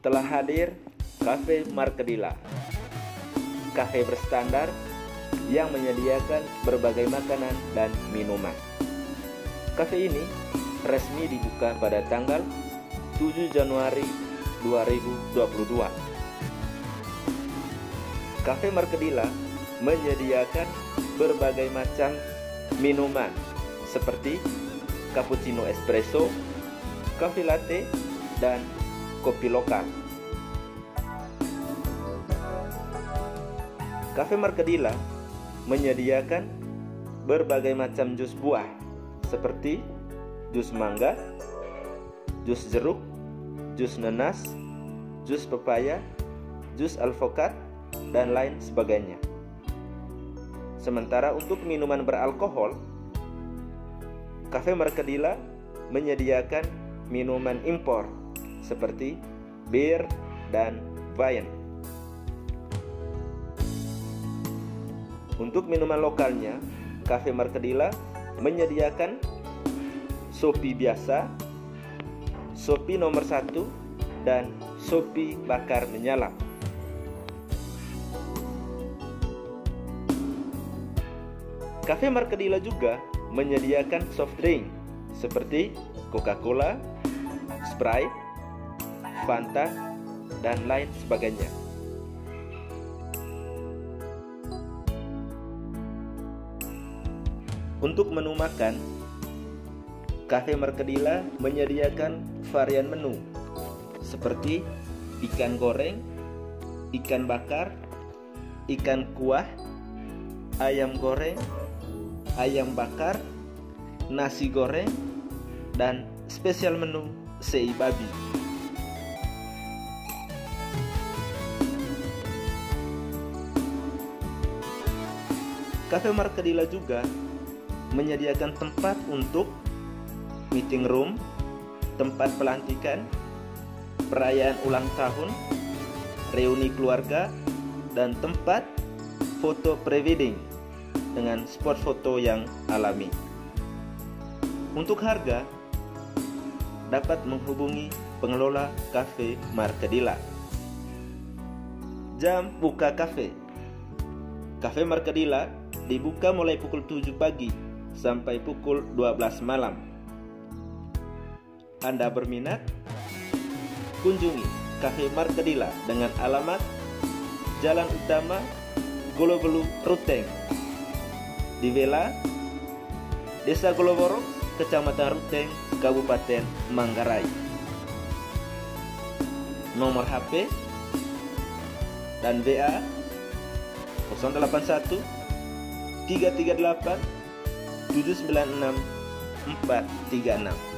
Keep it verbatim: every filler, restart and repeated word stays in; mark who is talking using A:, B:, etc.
A: telah hadir Cafe Markedila, kafe berstandar yang menyediakan berbagai makanan dan minuman. Kafe ini resmi dibuka pada tanggal tujuh Januari dua ribu dua puluh dua. Cafe Markedila menyediakan berbagai macam minuman seperti cappuccino espresso, cafe latte, dan kopi lokal. Cafe Markedila menyediakan berbagai macam jus buah seperti jus mangga, jus jeruk, jus nanas, jus pepaya, jus alpukat, dan lain sebagainya. Sementara untuk minuman beralkohol, Cafe Markedila menyediakan minuman impor seperti bir dan wine. Untuk minuman lokalnya, Cafe Markedila menyediakan Sopi biasa, Sopi nomor satu, dan Sopi bakar menyala. Cafe Markedila juga menyediakan soft drink seperti Coca-Cola, Sprite, Fanta, dan lain sebagainya. Untuk menu makan, Cafe Markedila menyediakan varian menu seperti ikan goreng, ikan bakar, ikan kuah, ayam goreng, ayam bakar, nasi goreng, dan spesial menu sei babi. Cafe Markedila juga menyediakan tempat untuk meeting room, tempat pelantikan, perayaan ulang tahun, reuni keluarga, dan tempat foto pre-wedding dengan spot foto yang alami. Untuk harga, dapat menghubungi pengelola Cafe Markedila. Jam buka kafe. Cafe Markedila dibuka mulai pukul tujuh pagi sampai pukul dua belas malam. Anda berminat? Kunjungi Cafe Markedila dengan alamat Jalan Utama Golobelu Ruteng, di Vela, Desa Goloboro, Kecamatan Ruteng, Kabupaten Manggarai. Nomor H P dan W A nol delapan satu tiga tiga delapan tujuh sembilan enam empat tiga enam.